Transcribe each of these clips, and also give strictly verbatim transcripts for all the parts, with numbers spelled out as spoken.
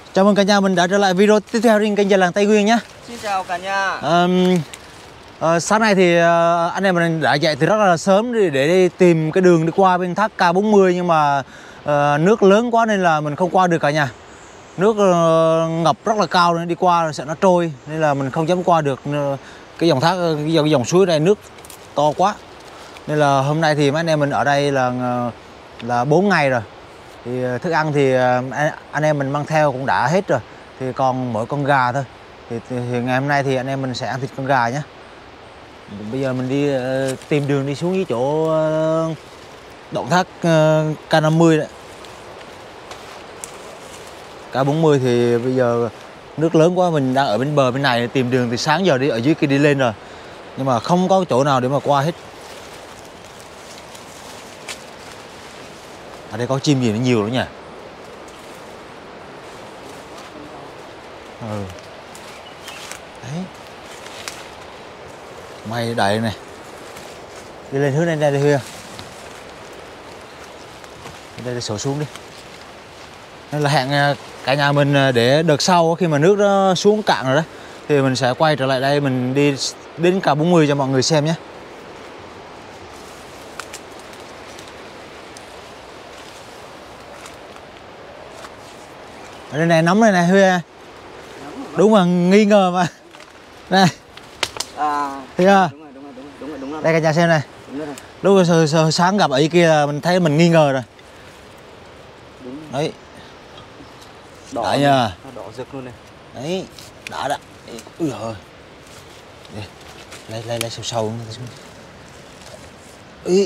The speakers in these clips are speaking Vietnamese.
Chào mừng cả nhà mình đã trở lại video tiếp theo trên kênh Già Làng Tây Nguyên nhé. Xin chào cả nhà. um, uh, Sáng nay thì uh, anh em mình đã dậy từ rất là sớm để, để đi tìm cái đường đi qua bên thác K bốn mươi. Nhưng mà uh, nước lớn quá nên là mình không qua được cả nhà. Nước uh, ngập rất là cao nên đi qua sợ nó trôi, nên là mình không dám qua được. Cái dòng thác, cái dòng, cái dòng suối này nước to quá. Nên là hôm nay thì mấy anh em mình ở đây là là bốn ngày rồi. Thì thức ăn thì anh em mình mang theo cũng đã hết rồi. Thì còn mỗi con gà thôi. Thì, thì ngày hôm nay thì anh em mình sẽ ăn thịt con gà nhé. Bây giờ mình đi uh, tìm đường đi xuống dưới chỗ uh, động thác uh, K năm mươi đấy. K bốn mươi thì bây giờ nước lớn quá, mình đang ở bên bờ bên này tìm đường từ sáng giờ đi ở dưới kia đi lên rồi. Nhưng mà không có chỗ nào để mà qua hết. Ở đây có chim gì nó nhiều lắm nhỉ. Ừ. Đấy. May đầy này. Đi lên hướng này đây đi Huy. Đây để sổ xuống đi. Nên là hẹn cả nhà mình để đợt sau khi mà nước nó xuống cạn rồi đó thì mình sẽ quay trở lại đây mình đi đến K bốn mươi cho mọi người xem nhé. Ở đây này nóng này này Huy. Đúng mà nghi ngờ mà. Này. À. Thấy chưa? Đúng rồi, đúng rồi, đúng rồi, đúng rồi. Đây cả nhà xem này. Đúng rồi. Lúc rồi, rồi, sáng gặp ở kia mình thấy mình nghi ngờ rồi. Đúng. Đấy. Đỏ đã nha. Đỏ rực luôn này. Đấy, đã đã. Ui giời. Đây. Lấy lấy lấy sâu sâu xuống. Ý.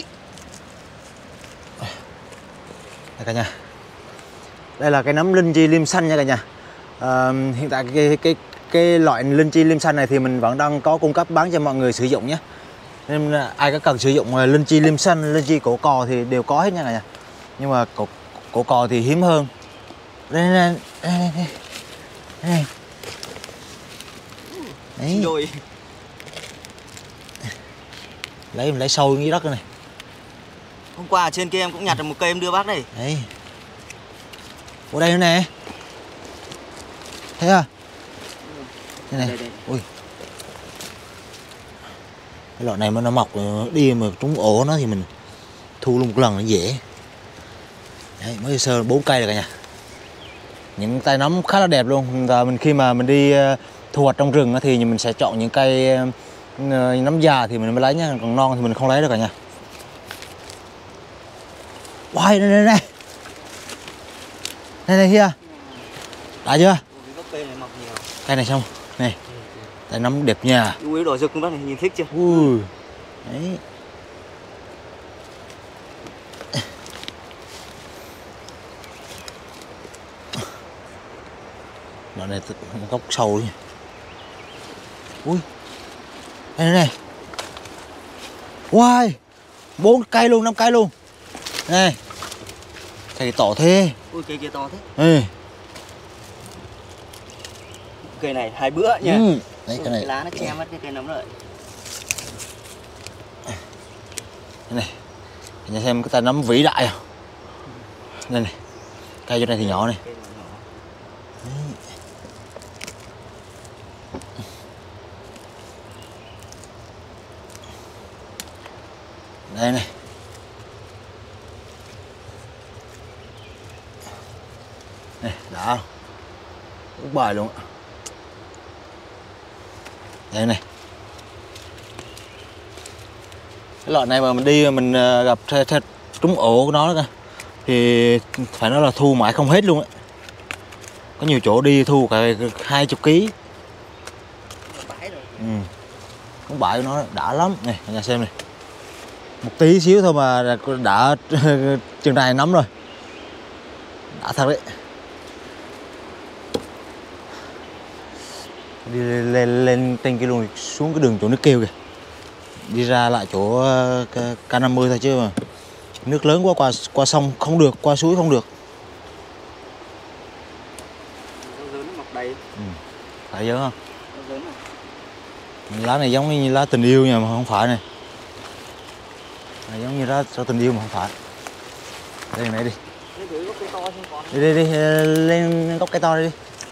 Đây cả nhà. Đây là cái nấm linh chi liêm xanh nha cả nhà. À, hiện tại cái cái cái loại linh chi liêm xanh này thì mình vẫn đang có cung cấp bán cho mọi người sử dụng nhé. Nên ai có cần sử dụng linh chi liêm xanh, linh chi cổ cò thì đều có hết nha cả nhà. Nhưng mà cổ cổ cò thì hiếm hơn. Đây này, đây này, đây. Đây. Đấy. Đôi. Lấy mình lấy sâu dưới đất này. Hôm qua ở trên kia em cũng nhặt được một cây em đưa bác đây. Đấy. Ở đây nữa nè. Thấy à? Đây này. Đây, đây. Ui. Cái loại này mà nó mọc đi mà trúng ổ nó thì mình thu luôn một lần nó dễ. Đấy, mới sơ bốn cây rồi cả nhà. Những tay nấm khá là đẹp luôn. Và mình khi mà mình đi thu hoạch trong rừng thì mình sẽ chọn những cây nấm già thì mình mới lấy nha, còn non thì mình không lấy được cả nhà. Wow, đây đây đây. Đây này kia. Đã chưa? Cây này mọc nhiều. Cây này xong. Này. Tay nấm đẹp nha. Ui đỏ rực luôn bác này, nhìn thích chưa? Ui. Đấy. Đoạn này gốc sâu nha. Ui. Đây này. Wow. Bốn cây luôn, năm cây luôn. Này. Cây to thế. Ui cây kia to thế. Ừ. Cây này hai bữa nha. Ừ. Đấy, cái này. Cái lá nó che mất cái cây nấm rồi. Đây này. Nhà xem cái tay nấm vĩ đại không? Đây này. Cây chỗ này thì nhỏ này. Đây này. Này, đã. Úp bài luôn. Đây này. Cái loại này mà mình đi mình gặp trúng ổ của nó đó thì phải nói là thu mãi không hết luôn á. Có nhiều chỗ đi thu cả hai chục ký. Ừ. Con bãi của nó đã lắm. Này, cả nhà xem này. Một tí xíu thôi mà đã chừng này nấm rồi. Đã thật đấy. Đi lên, lên, lên trên cái luồng xuống cái đường chỗ nước kêu kìa. Đi ra lại chỗ K năm mươi thôi chứ mà. Nước lớn quá, qua qua sông không được, qua suối không được. Lớn mọc đầy. Ừ. Phải dớn không? Lá này giống như lá tình yêu nhưng mà không phải này. Này giống như lá tình yêu mà không phải. Đây này đi. Đi đi đi, lên gốc cây to đi.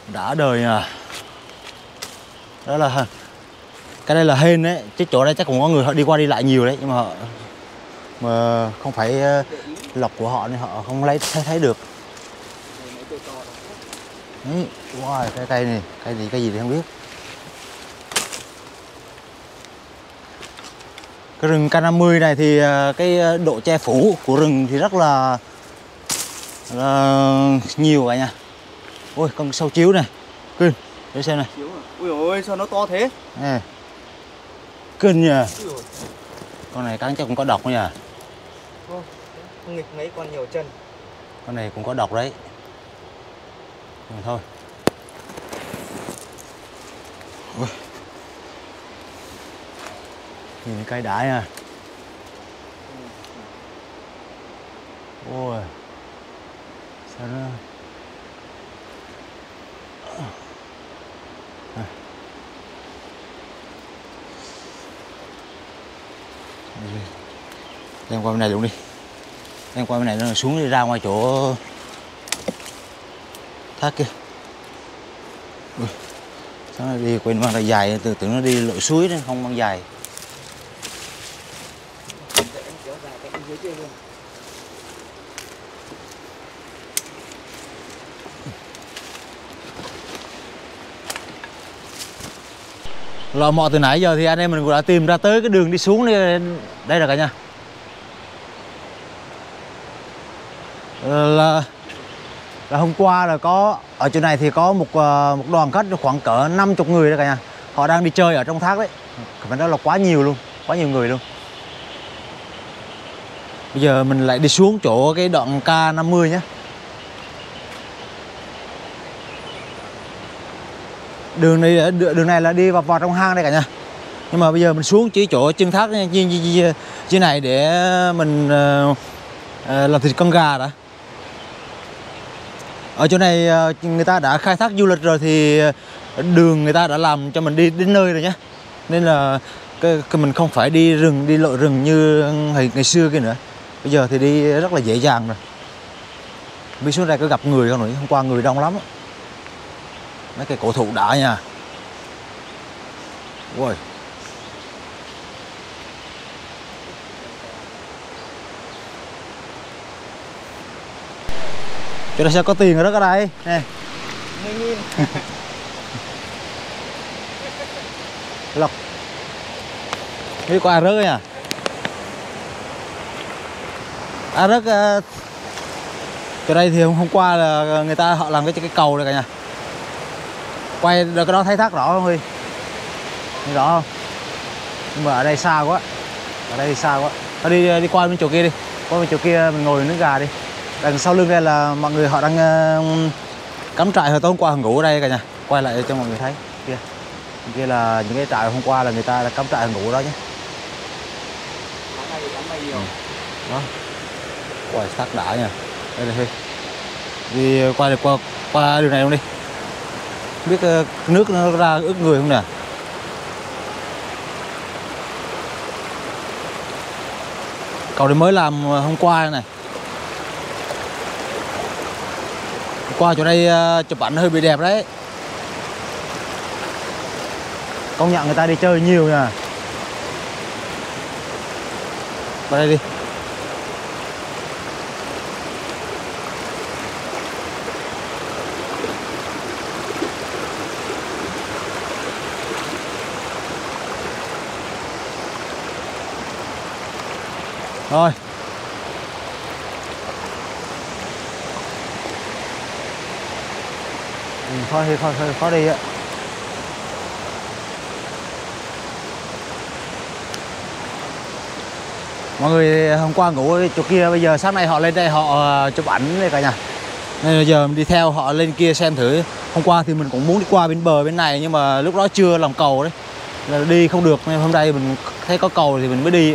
đã đời à. Đó là cái đây là hên đấy, chứ chỗ đây chắc cũng có người họ đi qua đi lại nhiều đấy, nhưng mà họ mà không phải lọc của họ nên họ không lấy thấy thấy được. Đấy, wow, cái cây này, cây gì cái gì thì không biết. Cái rừng K năm mươi này thì cái độ che phủ của rừng thì rất là, là nhiều cả nha. Ôi con sâu chiếu này, kinh, để xem này. Ui ôi sao nó to thế? Nè. Kinh nhờ. Con này cắn chắc cũng có độc nhờ. Không nghịch mấy con nhiều chân. Con này cũng có độc đấy. Nhưng mà thôi. Ui. Nhìn cây đãi à. Ôi. Sao nó... À. Đem qua bên này luôn đi. Đem qua bên này nó xuống đi ra ngoài chỗ thác kia. Ui. Sao nó đi quên mang ra dài, tưởng tưởng nó đi lội suối đấy, không mang dài. Lò mò từ nãy giờ thì anh em mình cũng đã tìm ra tới cái đường đi xuống đây, đây rồi cả nhà. Là, là hôm qua là có ở chỗ này thì có một một đoàn khách khoảng cỡ năm mươi người đó cả nhà. Họ đang đi chơi ở trong thác đấy. Phải nói là quá nhiều luôn, quá nhiều người luôn. Bây giờ mình lại đi xuống chỗ cái đoạn K năm mươi nhé. Đường này đường này là đi vào, vào trong hang đây cả nhà. Nhưng mà bây giờ mình xuống chỉ chỗ chân thác như, như này để mình uh, uh, làm thịt con gà đã. Ở chỗ này uh, người ta đã khai thác du lịch rồi thì đường người ta đã làm cho mình đi đến nơi rồi nhé. Nên là cái, cái mình không phải đi rừng, đi lội rừng như ngày, ngày xưa kia nữa. Bây giờ thì đi rất là dễ dàng rồi. Biết xuống đây có gặp người không nữa, hôm qua người đông lắm. Mấy cây cổ thụ đã nha. Ui. Chỗ này sao có tiền ở đó ở đây nè. mười nghìn. Lọc. Biết có ai rớt nha. Ai rớt uh, chỗ đây thì hôm qua là người ta họ làm cái cái cầu này cả nhà. Quay được cái đó thấy thác rõ không Huy? Thấy rõ không? Nhưng mà ở đây xa quá. Ở đây xa quá. Thôi đi đi qua bên chỗ kia đi. Qua bên chỗ kia mình ngồi nướng gà đi. Đằng sau lưng đây là mọi người họ đang uh, cắm trại hồi tối hôm qua ngủ ở đây cả nhà. Quay lại cho mọi người thấy. Kia. Kia là những cái trại hôm qua là người ta đã cắm trại ngủ ở đó nhé. Ừ. Đó. Quay thác đã nha. Đây là Huy. Đi qua được qua qua đường này luôn đi. Biết uh, nước nó ra ướt người không nè. Cầu này mới làm hôm qua này. Hôm qua chỗ đây uh, chụp ảnh hơi bị đẹp đấy. Công nhận người ta đi chơi nhiều nha. Qua đây đi. Rồi. Ừ, thôi thì thôi, thôi khó đi á. Mọi người hôm qua ngủ ở chỗ kia, bây giờ sáng nay họ lên đây họ chụp ảnh đây cả nhà. Nên bây giờ mình đi theo họ lên kia xem thử. Hôm qua thì mình cũng muốn đi qua bên bờ bên này nhưng mà lúc đó chưa làm cầu đấy. Là đi không được nên hôm nay mình thấy có cầu thì mình mới đi.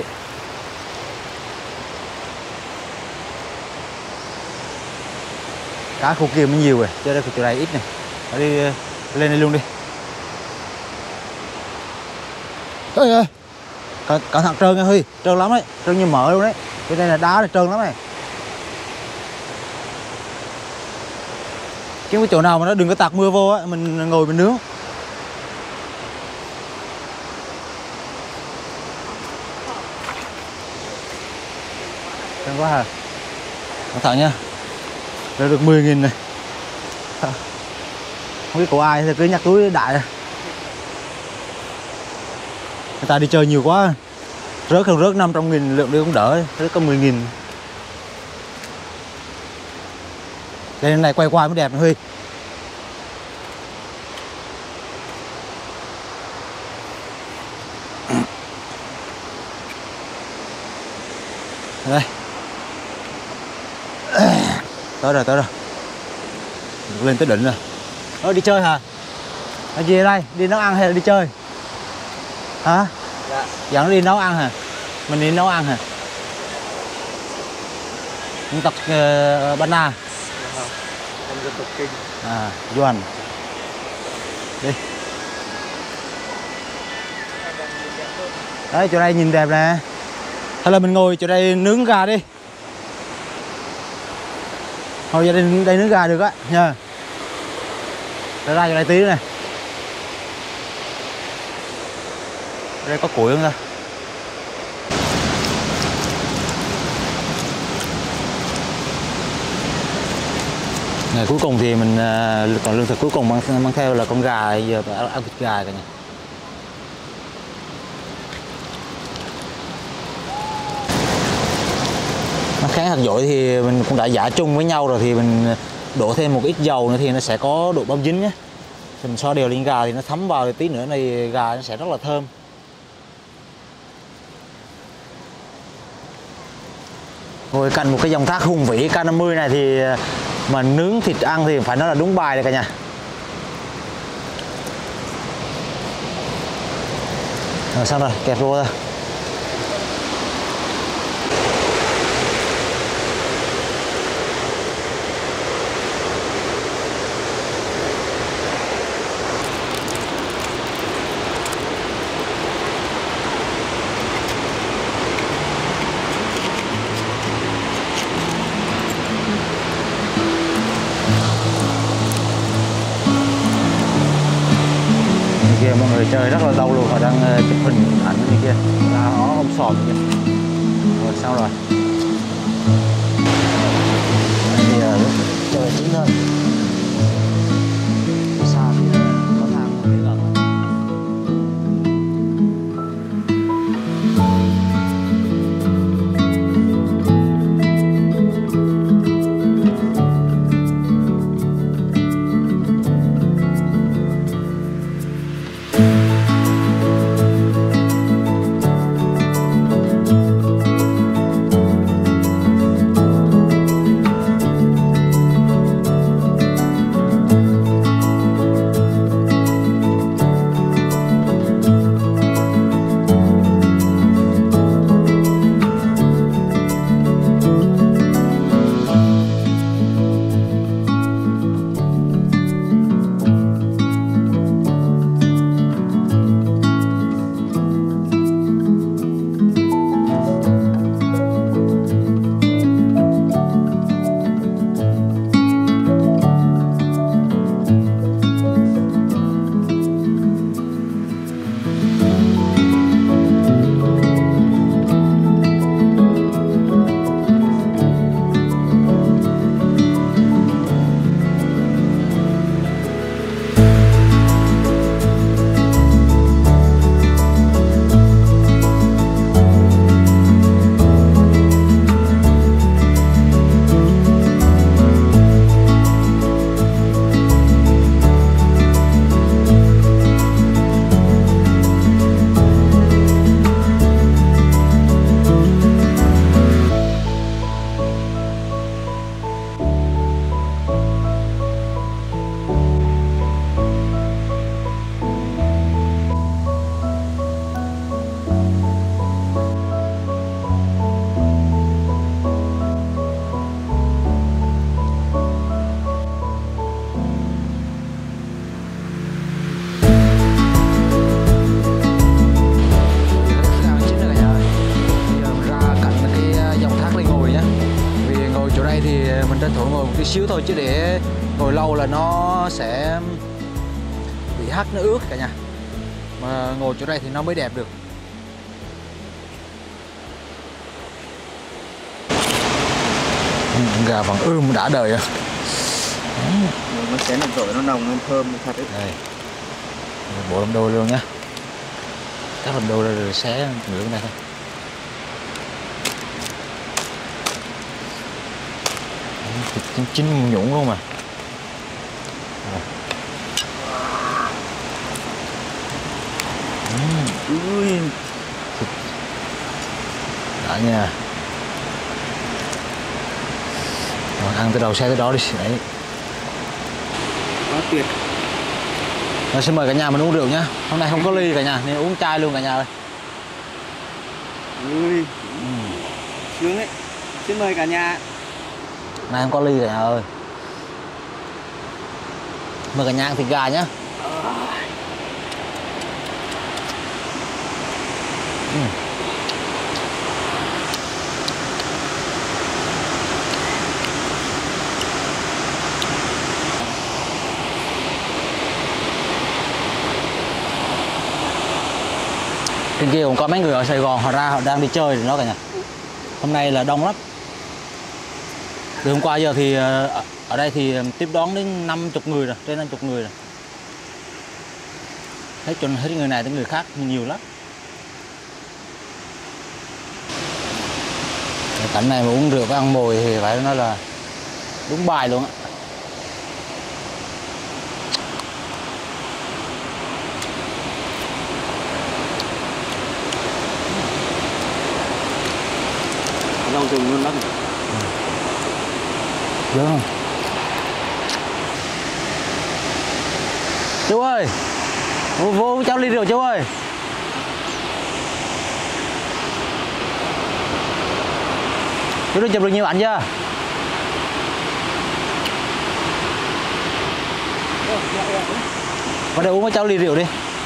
Cá khu kia mới nhiều rồi, chứ đây chỗ này ít này. Ở đi lên đây luôn đi. Ôi ơi. Cẩn, cẩn thận trơn nha Huy, trơn lắm đấy, trơn như mỡ luôn đấy. Cái đây là đá này trơn lắm này. kiếm cái chỗ nào mà nó đừng có tạt mưa vô á, mình ngồi mình nướng. Căng quá hả? Cẩn thận nha. Đây được mười nghìn này. Không biết của ai thì cứ nhắc túi đại này. Người ta đi chơi nhiều quá. Rớt không rớt năm trăm nghìn lượng đi cũng đỡ. Rớt có mười nghìn. Đây này quay qua mới đẹp này Huy. Đây. Tới rồi, tới rồi. Được lên tới đỉnh rồi. Ơ đi chơi hả? Ở gì đây? Đi nấu ăn hay là đi chơi? Hả? Dạ. Dẫn nó đi nấu ăn hả? Mình đi nấu ăn hả? Dân tộc uh, Ba Na. Em dân tộc Kinh. À, Doan. Đi. Đấy, chỗ đây nhìn đẹp nè. Hay là mình ngồi chỗ đây nướng gà đi. Thôi ra đây, đây nướng gà được á nha. Ra ra chỗ đây tí nữa này. Ở đây có củi không ta? Ngày cuối cùng thì mình còn lương thực cuối cùng mang, mang theo là con gà, giờ ăn thịt gà cả nhà. Nó kháng hạt dội thì mình cũng đã giả chung với nhau rồi, thì mình đổ thêm một ít dầu nữa thì nó sẽ có độ bám dính nhé. Thì mình xoa đều lên gà thì nó thấm vào, thì tí nữa này gà nó sẽ rất là thơm. Ngồi cạnh một cái dòng thác hùng vĩ K năm mươi này thì mà nướng thịt ăn thì phải nói là đúng bài đấy cả nhà. Rồi xong rồi, kẹp vô thôi. Kia mọi người chơi rất là lâu luôn, họ đang chụp hình ảnh như kia, là họ ông sòm kìa. Rồi xong rồi. Bây giờ chơi chín thôi. Xa thì có thang để gần. mình tranh thủ ngồi một tí xíu thôi, chứ để ngồi lâu là nó sẽ bị hắt, nó ướt cả nhà. Mà ngồi chỗ này thì nó mới đẹp được. Ừ, gà vàng ươm đã đời à. Nó xé nồng rồi, nó nồng, nó thơm thật đấy. Đây, bộ làm đôi luôn nhá. Cắt làm đôi rồi xé nửa cái này thôi. Thịt chín chín nhũn luôn mà. Ui, thịt đã nha. Rồi, ăn từ đầu xe tới đó đi. Đấy. Quá tuyệt. Rồi, xin mời cả nhà mình uống rượu nhá. Hôm nay không có ly cả nhà, nên uống chai luôn cả nhà ơi. Ui, Ừ. sướng đấy. Xin mời cả nhà. Nay không có ly cả nhà ơi. Mời cả nhà ăn thịt gà nhá. Ừ. Trên kia cũng có mấy người ở Sài Gòn, họ ra họ đang đi chơi rồi đó cả nhà. Hôm nay là đông lắm. Từ hôm qua giờ thì ở đây thì tiếp đón đến năm mươi người rồi, trên năm mươi người rồi. Hết cho hết người này tới người khác nhiều lắm. Cái cảnh này mà uống rượu với ăn mồi thì phải nói là đúng bài luôn á. Rau rừng luôn lắm. Đúng không? Chú ơi, vô, vô cháu ly rượu chú ơi. Chú đã chụp được nhiều ảnh chưa? Vào đây uống với cháu ly rượu đi.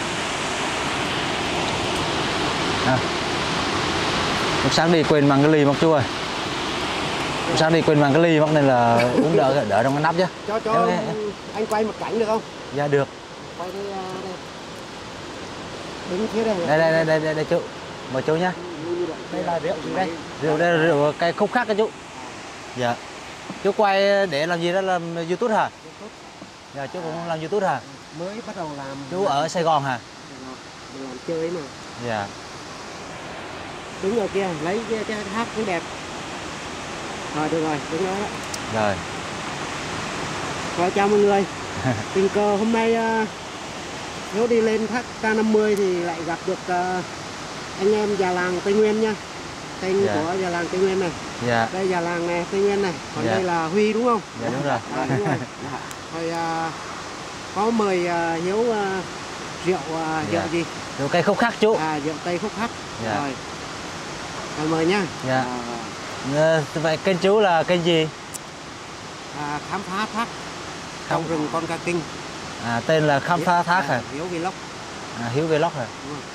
À. Lúc sáng đi quên mang cái ly mất chú ơi. Lúc sáng đi quên mang cái ly mất nên là uống đỡ đỡ trong cái nắp chứ. Cho cho em, em, anh quay một cảnh được không? Dạ được. Quay đây, đây. Đứng phía đây. Đây đây đây đây đây, đây chú. Mời chú nhá. Đây là rượu gì đây? Rượu đây là rượu cái khúc khác đó chú. Dạ. Chú quay để làm gì đó, làm YouTube hả? Dạ chú cũng làm YouTube hả? Mới bắt đầu làm. Chú ở Sài Gòn hả? Làm, làm chơi mà. Dạ. Đứng ở kia lấy cái, cái hát cũng đẹp. Rồi được rồi, đứng đó. Rồi. Rồi chào mọi người. Tình cờ hôm nay uh, nếu đi lên thác K năm mươi thì lại gặp được uh, anh em già làng Tây Nguyên nha. Tên Dạ. của già làng Tây Nguyên này. Dạ. Đây già làng này, Tây Nguyên này. Còn Dạ. đây là Huy đúng không? Dạ đúng rồi. À, đúng rồi. Rồi uh, có mời uh, Hiếu uh, rượu uh, rượu Dạ. gì? Rượu cây khúc khác chú. À, rượu Tây Khúc Hắc. Dạ. Rồi. Rồi mời nha. Dạ. À, Ờ, vậy kênh chú là kênh gì? à, khám phá thác trong rừng Con Ca Kinh. À, tên là khám phá thác hả? À, Hiếu Vlog. À, Hiếu Vlog hả? Đúng rồi.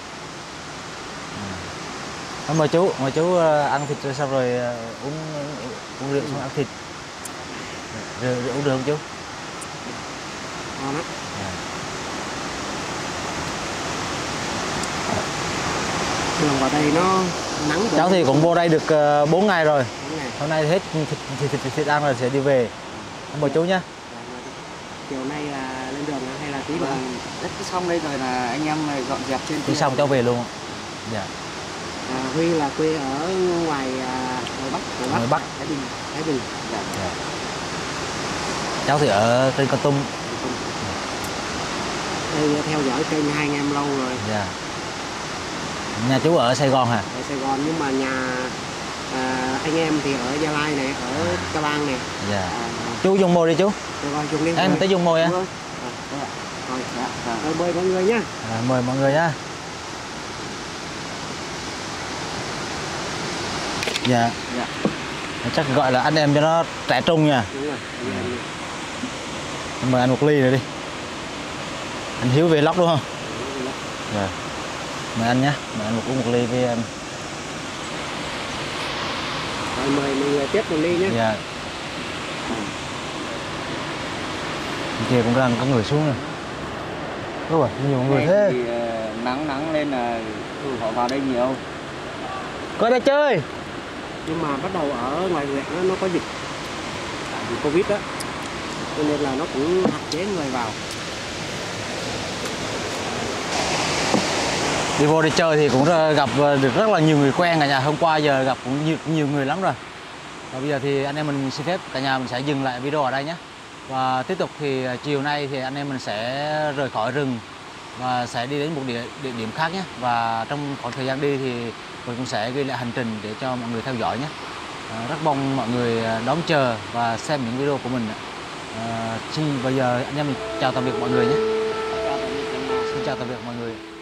À. Mời chú, mời chú ờ, ăn thịt rồi xong rồi ờ, uống uống rượu xong ăn thịt. Rượu, rượu uống được không chú? Ngon lắm. À. Đường vào đây nó nắng. Cháu thì cũng vô đây được uh, bốn ngày rồi. Đúng này. Hôm nay hết thịt thịt thịt, thịt, thịt ăn rồi sẽ đi về. Mời chú nhá. Chiều nay là lên đường hay là tí nữa? Đất cứ xong đây rồi là anh em này dọn dẹp trên Đi kia. xong cháu về luôn. Dạ. À, Huy là quê ở ngoài à, ngoài Bắc, ngoài Bắc. Ngoài Bắc. Thái Bình, Thái Bình. Dạ. Dạ. Cháu thì ở trên Con Tum. Đây theo dõi kênh hai anh em lâu rồi. Dạ. Nhà chú ở Sài Gòn hả? Ở Sài Gòn nhưng mà nhà à, anh em thì ở Gia Lai này, ở Ca Bang này. Dạ. À, Chú dùng mồi đi chú. rồi rồi dùng lên. Em tới dùng mồi á. Rồi, rồi, Dạ. Dạ. rồi mời mọi người nhá. À, mời mọi người nhá. Dạ. Dạ. Chắc gọi là anh em cho nó trẻ trung nha. Đúng rồi. Mời ăn một ly rồi đi. Anh Hiếu về lóc đúng không? Rồi. Mời anh nhé. Mời anh một uống một ly với em. Rồi mời mọi người tiếp một ly nhé. Dạ. Kia cũng đang có người xuống rồi. Ôi, nhiều người thế. Thì, nắng nắng lên là họ vào đây nhiều. Coi đây chơi. Nhưng mà bắt đầu ở ngoài huyện nó, nó có dịch tại vì Covid đó, cho nên là nó cũng hạn chế người vào. Đi vô đi chơi thì cũng gặp được rất là nhiều người quen cả nhà. Hôm qua giờ gặp cũng nhiều, nhiều người lắm rồi. Và bây giờ thì anh em mình xin phép cả nhà mình sẽ dừng lại video ở đây nhé. Và tiếp tục thì chiều nay thì anh em mình sẽ rời khỏi rừng và sẽ đi đến một địa, địa điểm khác nhé. Và trong khoảng thời gian đi thì mình cũng sẽ ghi lại hành trình để cho mọi người theo dõi nhé. À, rất mong mọi người đón chờ và xem những video của mình. À, xin bây giờ anh em mình chào tạm biệt mọi người nhé. Xin chào tạm biệt mọi người.